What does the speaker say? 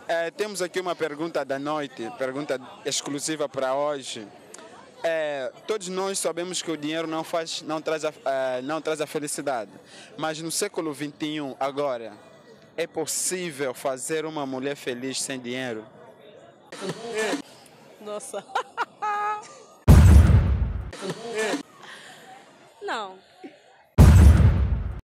Temos aqui uma pergunta da noite, pergunta exclusiva para hoje. Todos nós sabemos que o dinheiro não traz a felicidade, mas no século XXI, agora, é possível fazer uma mulher feliz sem dinheiro? Nossa. Não.